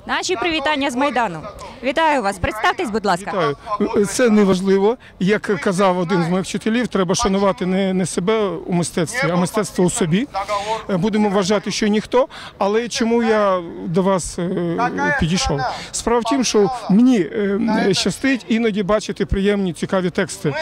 Наші привітання з Майдану. Вітаю вас. Представтесь, будь ласка. Вітаю. Це не важливо. Як казав один з моїх вчителів, треба шанувати не себе у мистецтві, а мистецтво у собі. Будемо вважати, що ніхто. Але чому я до вас підійшов? Справа в тім, що мені щастить іноді бачити приємні, цікаві тексти.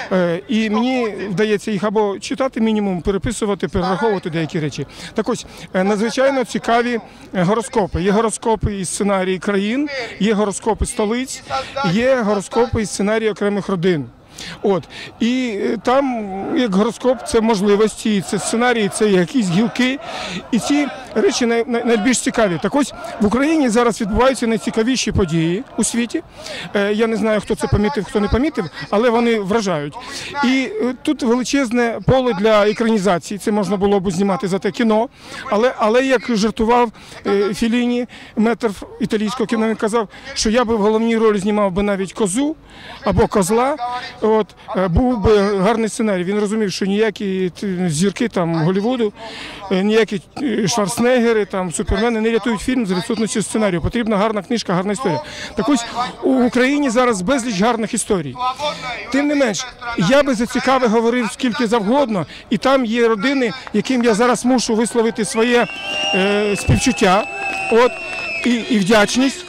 І мені вдається їх або читати мінімум, переписувати, перераховувати деякі речі. Так ось, надзвичайно цікаві гороскопи. Є гороскопи і сценарії країн, є гороскопи столиць, є гороскопи і сценарії окремих родин. От. І там, як гороскоп, це можливості, це сценарії, це якісь гілки. І ці речі найбільш цікаві. Так ось, в Україні зараз відбуваються найцікавіші події у світі. Я не знаю, хто це помітив, хто не помітив, але вони вражають. І тут величезне поле для екранізації. Це можна було б знімати за те кіно. Але як жартував Фелліні, метр італійського кіно, він казав, що я би в головній ролі знімав би навіть козу або козла. От, був би гарний сценарій. Він розумів, що ніякі зірки там Голлівуду, ніякі Шварценеггери, там Супермени не рятують фільм за відсутності сценарію. Потрібна гарна книжка, гарна історія. Так ось, у Україні зараз безліч гарних історій. Тим не менш, я би за цікаве говорив скільки завгодно, і там є родини, яким я зараз мушу висловити своє співчуття, от, і вдячність.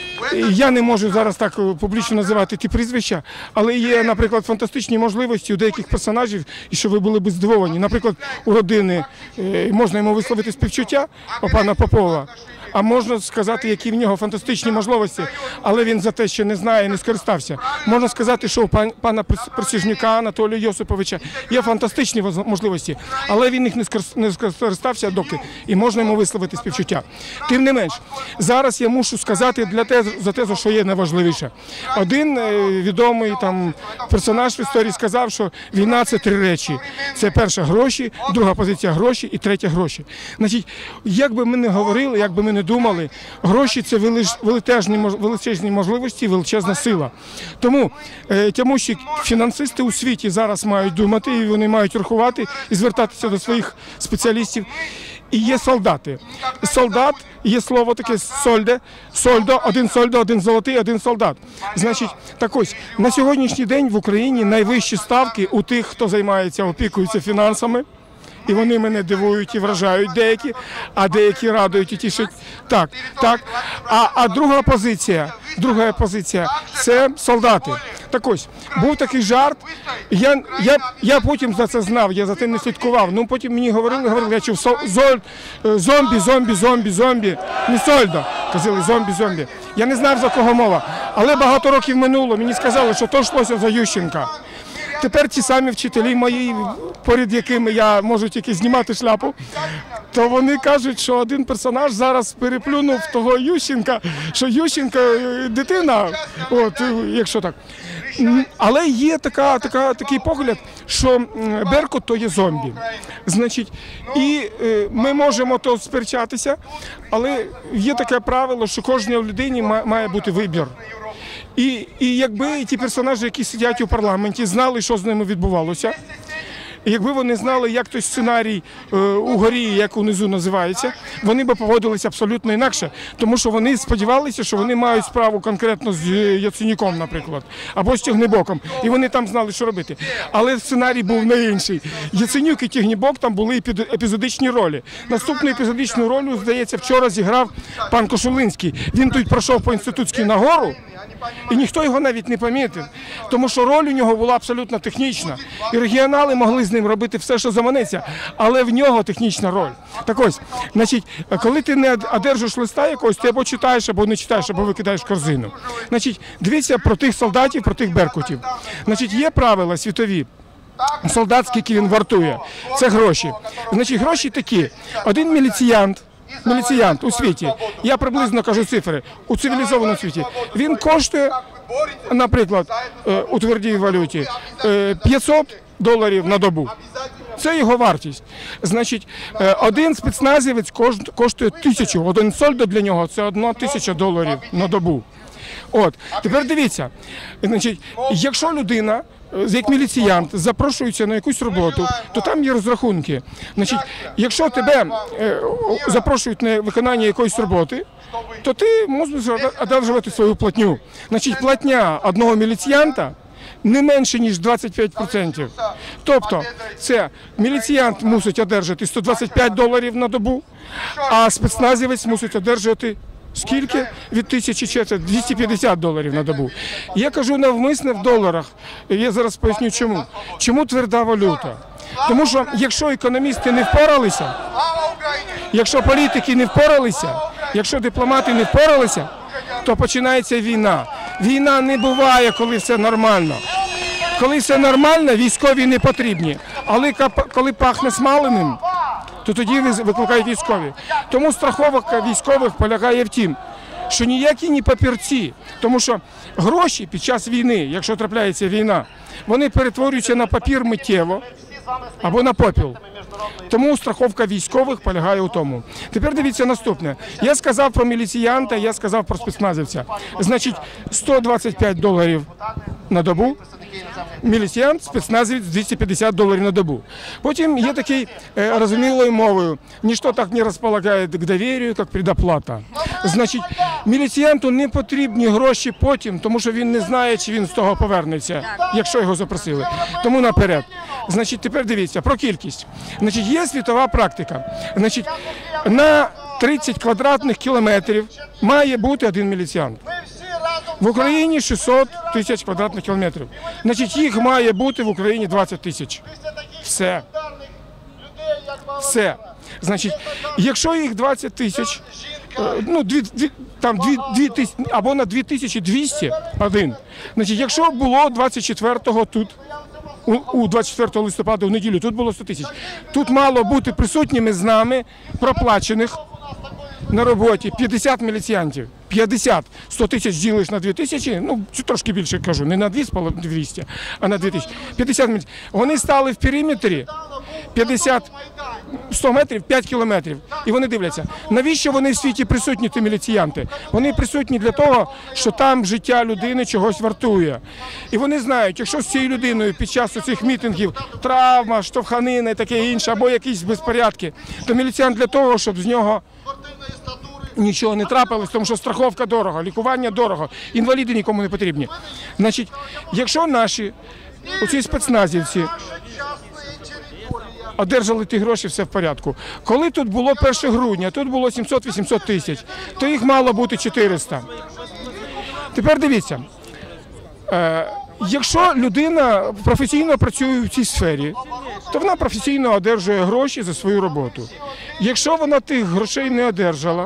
Я не можу зараз так публічно називати ті прізвища, але є, наприклад, фантастичні можливості у деяких персонажів, і що ви були б здивовані. Наприклад, у родини можна йому висловити співчуття, у пана Попова, а можна сказати, які в нього фантастичні можливості, але він за те, що не знає, не скористався. Можна сказати, що у пана Присяжнюка Анатолія Йосиповича є фантастичні можливості, але він їх не скористався доки, і можна йому висловити співчуття. Тим не менш, зараз я мушу сказати за те, що є найважливіше. Один відомий там персонаж в історії сказав, що війна – це три речі. Це перша – гроші, друга позиція – гроші і третя – гроші. Значить, як би ми не говорили, як би ми не думали, гроші – це величезні можливості, величезна сила. Тому що фінансисти у світі зараз мають думати, і вони мають рахувати і звертатися до своїх спеціалістів. І є солдати. Солдат, є слово таке сольдо, один золотий, один солдат. Значить, так ось, на сьогоднішній день в Україні найвищі ставки у тих, хто займається, опікується фінансами. І вони мене дивують і вражають деякі, а деякі радують і тішать. Так. А друга позиція – це солдати. Так ось, був такий жарт, я потім за це знав, я за тим не слідкував. Ну, потім мені говорили, я чув зомбі, не сольдо, казали зомбі. Я не знав, за кого мова, але багато років минуло, мені сказали, що то йшлося за Ющенка. Тепер ті самі вчителі мої, перед якими я можу тільки знімати шляпу, то вони кажуть, що один персонаж зараз переплюнув того Ющенка, що Ющенка дитина, от, якщо так. Але є такий погляд, що Беркут – то є зомбі. Значить, і ми можемо то сперечатися, але є таке правило, що кожній людині має бути вибір. І якби ті персонажі, які сидять у парламенті, знали, що з ними відбувалося, і якби вони знали, як той сценарій угорі, як унизу називається, вони б поводилися абсолютно інакше, тому що вони сподівалися, що вони мають справу конкретно з Яценюком, наприклад, або з Тягнебоком, і вони там знали, що робити. Але сценарій був не інший. Яценюк і Тягнебок там були епізодичні ролі. Наступну епізодичну роль, здається, вчора зіграв пан Кошулинський. Він тут пройшов по Інститутській нагору, і ніхто його навіть не помітив, тому що роль у нього була абсолютно технічна. І регіонали могли з ним робити все, що заманеться, але в нього технічна роль. Так ось, значить, коли ти не одержиш листа якогось, ти або читаєш, або не читаєш, або викидаєш в корзину. Значить, дивіться про тих солдатів, про тих беркутів. Значить, є правила світові. Солдат, скільки він вартує. Це гроші. Значить, гроші такі. Один міліціянт у світі, я приблизно кажу цифри, у цивілізованому світі, він коштує, наприклад, у твердій валюті, $500 на добу. Це його вартість. Значить, один спецназівець коштує 1000, один сольдо для нього – це $1000 на добу. От, тепер дивіться, значить, якщо людина як міліціянт запрошується на якусь роботу, то там є розрахунки. Значить, якщо тебе запрошують на виконання якоїсь роботи, то ти мусиш одержувати свою платню. Значить, платня одного міліціянта не менше, ніж 25%. Тобто, це міліціянт мусить одержати $125 на добу, а спецназівець мусить одержувати скільки? Від 1000 чи це $250 на добу. Я кажу навмисне в доларах. Я зараз поясню чому. Чому тверда валюта? Тому що якщо економісти не впоралися, якщо політики не впоралися, якщо дипломати не впоралися, то починається війна. Війна не буває, коли все нормально. Коли все нормально, військові не потрібні. Але коли пахне смаленим, то тоді викликають військові. Тому страховка військових полягає в тім, що ніякі ні папірці, тому що гроші під час війни, якщо трапляється війна, вони перетворюються на папір миттєво або на попіл. Тому страховка військових полягає у тому. Тепер дивіться наступне. Я сказав про міліціянта, я сказав про спецназівця. Значить, $125 на добу, міліціянт, спецназівець $250 на добу. Потім є такий розумілою мовою, ніщо так не розполагає к довір'ю, як предоплата. Значить, міліціянту не потрібні гроші потім, тому що він не знає, чи він з того повернеться, якщо його запросили. Тому наперед. Значить, тепер дивіться про кількість. Значить, є світова практика. Значить, на 30 квадратних кілометрів має бути один міліціянт. В Україні 600 тисяч квадратних кілометрів. Значить, їх має бути в Україні 20 тисяч. Все. Все. Значить, якщо їх 20 тисяч, ну, там 2 тисячі, або на 2200 один. Значить, якщо було 24-го тут, у 24 листопада, у неділю, тут було 100 тисяч. Тут мало бути присутніми з нами, проплачених на роботі 50 міліціянтів. 50. 100 тисяч ділиш на 2 тисячі, ну, трошки більше кажу, не на 200, а на 2 тисячі. 50 міліціянтів. Вони стали в периметрі 100 метрів, 5 кілометрів. І вони дивляться, навіщо вони в світі присутні, ті міліціянти? Вони присутні для того, що там життя людини чогось вартує. І вони знають, якщо з цією людиною під час цих мітингів травма, штовханина і таке інше, або якісь безпорядки, то міліціянт для того, щоб з нього нічого не трапилось, тому що страховка дорого, лікування дорого, інваліди нікому не потрібні. Значить, якщо наші оці спецназівці одержали ті гроші, все в порядку. Коли тут було 1 грудня, тут було 700-800 тисяч, то їх мало бути 400. Тепер дивіться, якщо людина професійно працює в цій сфері, то вона професійно одержує гроші за свою роботу. Якщо вона тих грошей не одержала,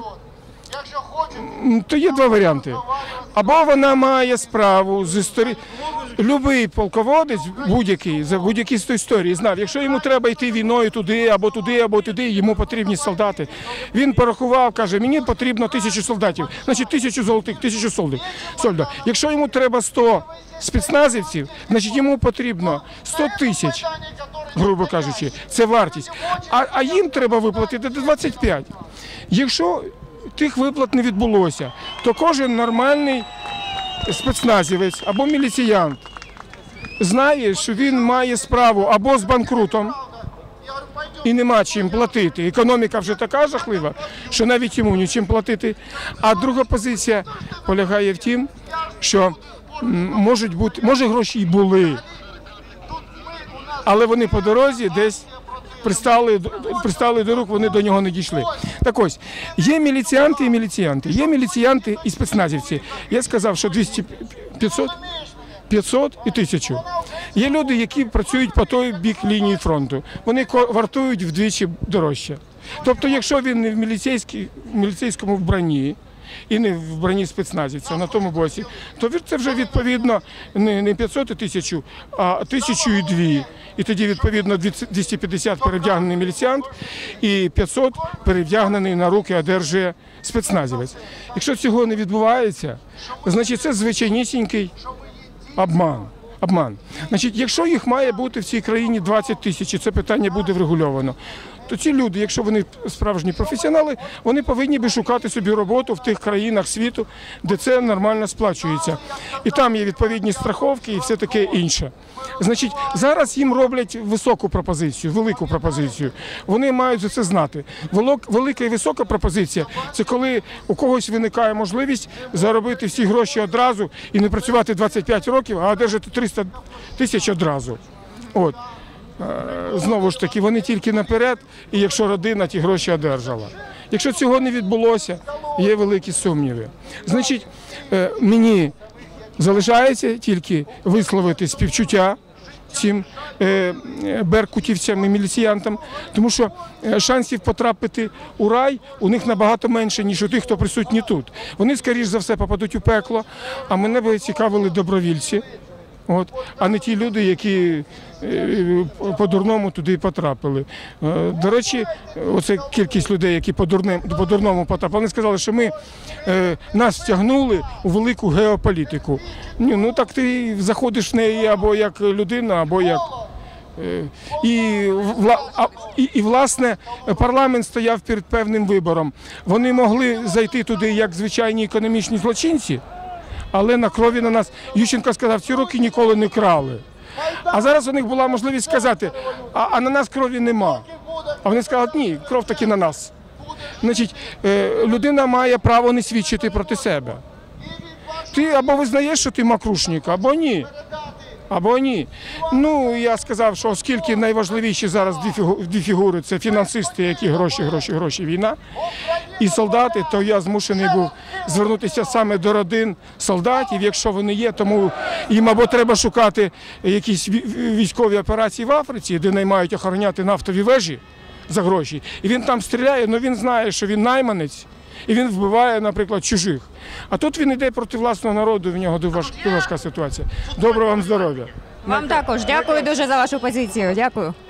то є два варіанти. Або вона має справу з історії. Любий полководець, будь-який, за будь-які історії знав, якщо йому треба йти війною туди, або туди, або туди, йому потрібні солдати. Він порахував, каже, мені потрібно 1000 солдатів, значить 1000 золотих, 1000 солдатів. Якщо йому треба 100 спецназівців, значить йому потрібно 100 тисяч, грубо кажучи, це вартість. А їм треба виплатити 25. Якщо тих виплат не відбулося, то кожен нормальний спецназівець або міліціянт знає, що він має справу або з банкрутом і нема чим платити. Економіка вже така жахлива, що навіть йому нічим платити. А друга позиція полягає в тім, що може гроші й були, але вони по дорозі десь пристали до рук, вони до нього не дійшли. Так ось, є міліціянти і міліціянти, є міліціянти і спецназівці. Я сказав, що 200, 500 і 1000. Є люди, які працюють по той бік лінії фронту. Вони вартують вдвічі дорожче. Тобто, якщо він не в міліцейському вбранні, і не в броні спецназівця на тому боці, то це вже відповідно не 500 і 1000, а 1002. І тоді відповідно 250 перевдягнений міліціянт і 500 перевдягнений на руки одержує спецназівець. Якщо цього не відбувається, значить це звичайнісінький обман. Значить, якщо їх має бути в цій країні 20 тисяч, і це питання буде врегульовано, то ці люди, якщо вони справжні професіонали, вони повинні би шукати собі роботу в тих країнах світу, де це нормально сплачується. І там є відповідні страховки і все таке інше. Значить, зараз їм роблять високу пропозицію, велику пропозицію. Вони мають за це знати. Велика і висока пропозиція – це коли у когось виникає можливість заробити всі гроші одразу і не працювати 25 років, а одержати 300 тисяч одразу. От. Знову ж таки, вони тільки наперед, і якщо родина ті гроші одержала. Якщо цього не відбулося, є великі сумніви. Значить, мені залишається тільки висловити співчуття цим беркутівцям і міліціянтам, тому що шансів потрапити у рай у них набагато менше, ніж у тих, хто присутні тут. Вони, скоріш за все, попадуть у пекло, а мене би цікавили добровільці, а не ті люди, які по-дурному туди потрапили. До речі, оце кількість людей, які по-дурному потрапили, вони сказали, що нас втягнули у велику геополітику. Ну так ти заходиш в неї або як людина, або як... І, власне, парламент стояв перед певним вибором. Вони могли зайти туди як звичайні економічні злочинці, але на крові на нас. Ющенко сказав, ці роки ніколи не крали. А зараз у них була можливість сказати, а на нас крові нема. А вони сказали, ні, кров таки на нас. Значить, людина має право не свідчити проти себе. Ти або визнаєш, що ти макрушник, або ні. Або ні. Ну, я сказав, що оскільки найважливіші зараз дві фігури – це фінансисти, які гроші, війна, і солдати, то я змушений був звернутися саме до родин солдатів, якщо вони є, тому їм або треба шукати якісь військові операції в Африці, де наймають охороняти нафтові вежі за гроші, і він там стріляє, але він знає, що він найманець, і він вбиває, наприклад, чужих. А тут він йде проти власного народу, в нього дуже важка ситуація. Доброго вам здоров'я. Вам також. Дякую дуже за вашу позицію. Дякую.